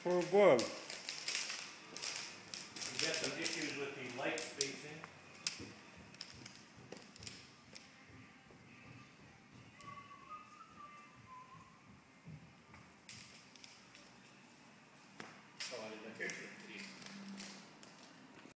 for a bug. You got some issues with the light spacing.